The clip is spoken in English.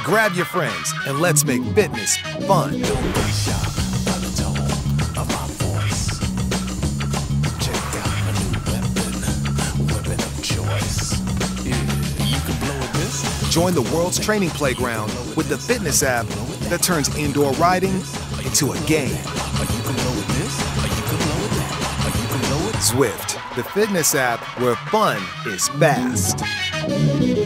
Grab your friends and let's make fitness fun. Join the world's training playground with the fitness app that turns indoor riding into a game. Zwift, the fitness app where fun is fast.